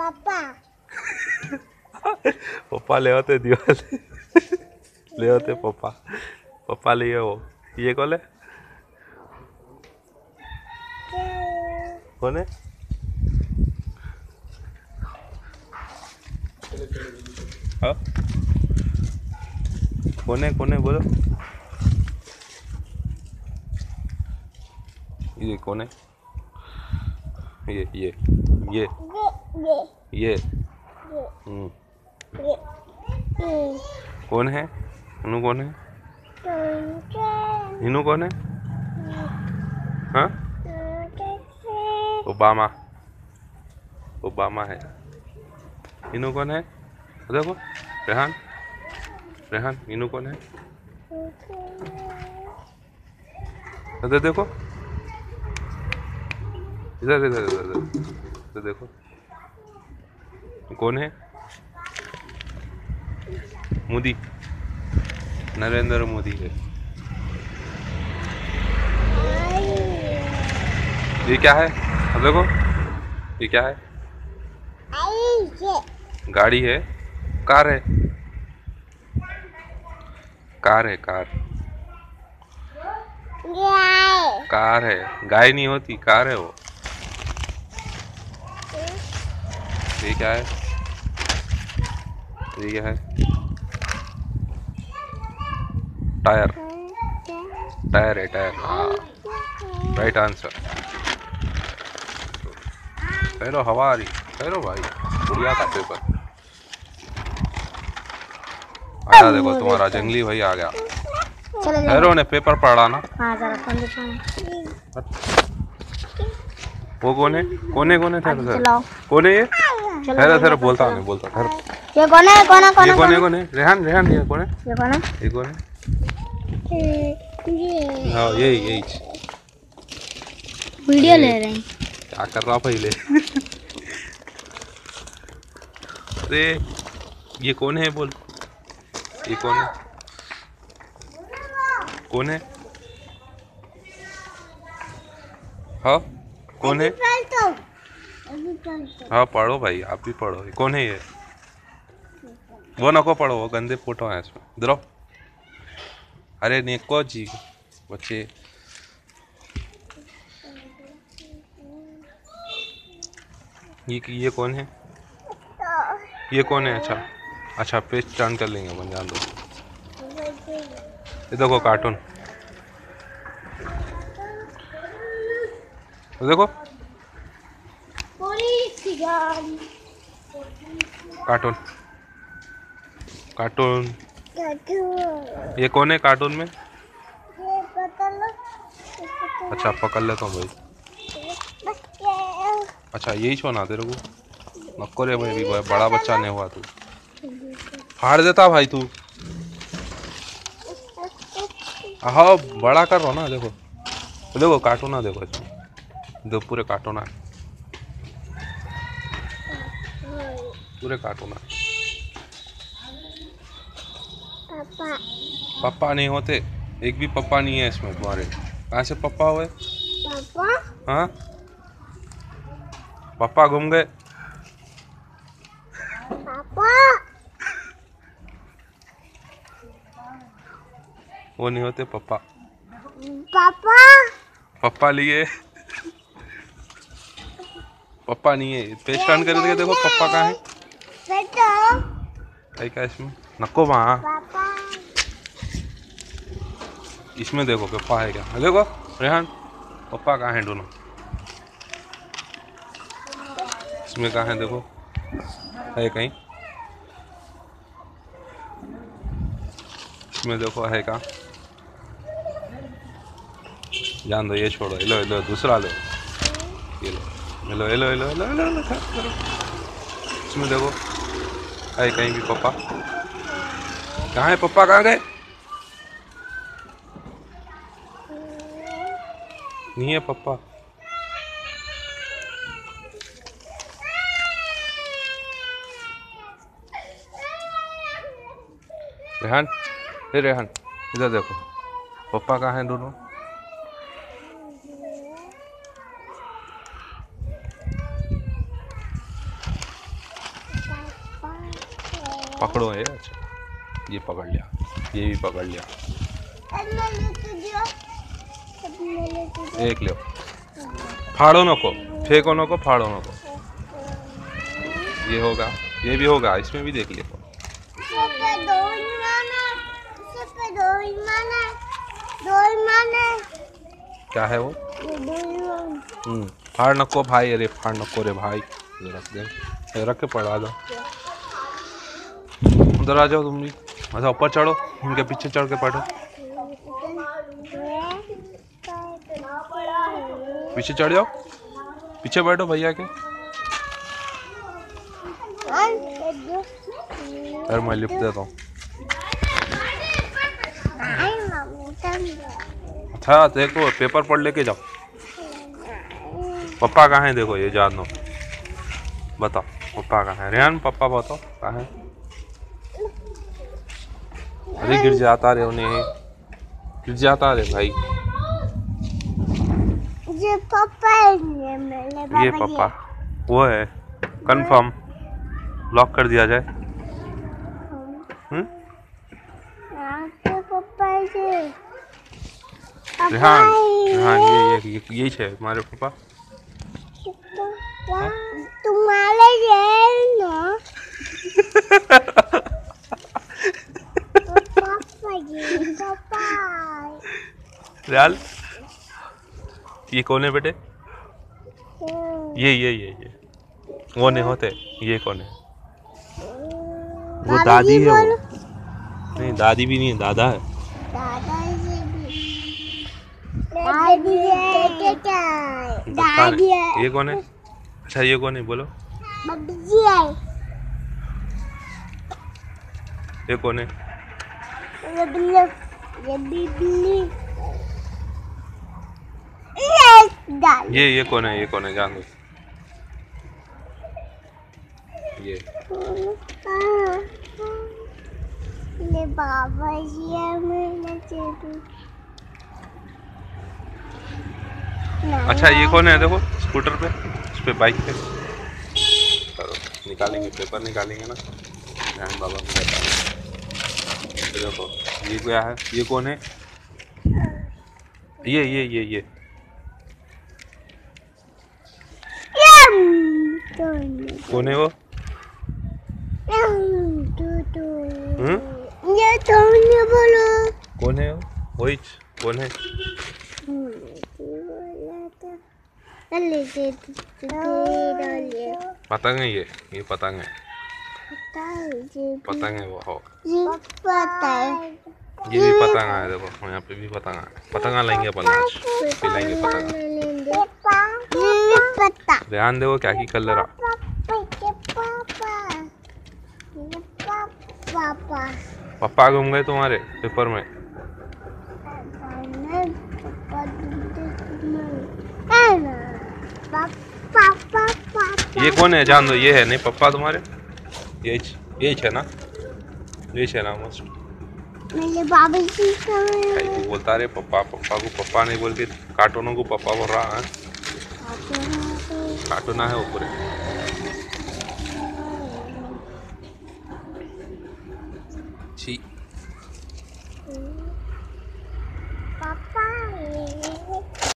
पापा पापा ले होते दीवार ले होते पापा पापा ले वो ये कौन है कौन है हाँ कौन है बोलो ये कौन है ये कौन है इनू कौन है इनू कौन है हाँ ओबामा ओबामा है इनू कौन है देखो रेहान रेहान इनू कौन है इधर देखो इधर इधर इधर इधर देखो कौन है मोदी नरेंद्र मोदी है ये क्या है अब देखो ये क्या है गाड़ी है कार है कार है कार है गाय नहीं होती कार है वो ये क्या है ये क्या है टायर टायर है टायर हाँ राइट आंसर ठहरो हवा आ रही ठहरो भाई बढ़िया था पेपर आया देखो तुम्हारा जंगली भाई आ गया ठहरो ने पेपर पढ़ा ना वो कौन है ठहरो कौन है ये ठहरो बोलता नहीं बोलता ठहरो ये कौन है कौन है रेहान ये कौन है ये कौन है हाँ यही वीडियो ले रहे हैं क्या कर रहा पहले अरे ये कौन है बोल ये कौन है हाँ कौन है हाँ पढ़ो भाई आप भी पढ़ो कौन है ये वो नको पढ़ो वो गंदे फोटो हैं इसमें इधर आओ अरे नेको जी बच्चे ये कौन है ये कौन है अच्छा पेज टर्न कर लेंगे अपन जान दो ये देखो कार्टून देखो कार्टून ये कौन है कार्टून में अच्छा पकड़ लेता हूँ भाई अच्छा यही छोना तेरे को नक्को रे भाई बड़ा बच्चा नहीं हुआ तू फाड़ देता भाई तू हाँ बड़ा कर रहा ना देखो कार्टून ना देखो इसमें दो पूरे कार्टून पूरे कार्टून पापा नहीं होते एक भी पापा नहीं है इसमें तुम्हारे कहाँ से पापा हुए हाँ पापा घूम गए वो नहीं होते पापा पापा लिए पापा नहीं है पेज टर्न करके देखो पापा कहाँ है क्या इसमें नको वहाँ इसमें देखो पापा है क्या देखो रेहान पापा कहाँ है दोनों इसमें कहाँ है देखो है कहीं इसमें देखो है कहाँ जान दो ये छोड़ो लो दूसरा लो ये लो इसमें देखो है कहीं भी पापा कहाँ है पापा कहाँ गए नहीं है पापा रेहान रेहान इधर देखो पापा कहाँ हैं दोनों पकड़ो ये। अच्छा ये पकड़ लिया, ये भी पकड़ लिया। एक लो, फाड़ो नको, फेंको नको, फाड़ो नको। ये होगा, ये भी होगा, इसमें भी देख लिया। क्या है वो? फाड़ नको भाई, अरे फाड़ नको रे भाई। रख दे, रख के पड़ा दो। उधर आ जाओ तुम भी। अच्छा ऊपर चढ़ो, उनके पीछे चढ़ के बैठो। पीछे चढ़ जाओ, पीछे बैठो भैया के। यार मैं लिफ्ट देता हूँ। अच्छा देखो, पेपर पढ़ लेके जाओ। पापा कहाँ है देखो, ये जान दो। बताओ पापा कहाँ है? रेहान पापा बताओ कहाँ है? अरे गिर जाता रे उन्हें, गिर जाता रे भाई। ये पापा है, मेरे पापा। ये पापा वो है, कंफर्म लॉक कर दिया जाए। पापा रेहान, रेहान ये यही है हमारे पापा। तुम्हारे ये ना पापा रेहान ये कौन है बेटे? ये वो नहीं होते, ये कौन है? वो दादी है वो। नहीं दादी भी नहीं है, दादा है। दादी है। ये कौन है? अच्छा ये कौन है बोलो? बब्बी है। ये कौन है? ये बिल्ली। ये कौन है? ये कौन है जान दो। ये बाबा जी है, मैं चेतू। अच्छा ये कौन है देखो, स्कूटर पे, उस पे बाइक पे। करो निकालेंगे, पेपर निकालेंगे ना। रेहान बाबा को बताएंगे। तो देखो ये क्या है, ये कौन है? ये कौन है वो? ये तो नहीं बोलो। कौन है वो? वही कौन है? पतंग है ये पतंग है। पतंग है वो हो। पता है। ये भी पतंग है देखो, यहाँ पे भी पतंग है। पतंगा लेंगे अपन आज, पिलाएंगे पतंगा। रेहान देखो क्या की कलर। पापा घूम गए तुम्हारे पेपर में। ये कौन है जान दो, ये है नहीं पापा तुम्हारे? ये है ना, ये है ना मस्त। मेरे बाबा जी का बोलता रे पापा को पापा नहीं बोल के कार्टूनों को पापा बोल रहा है। कार्टून है ऊपर। छी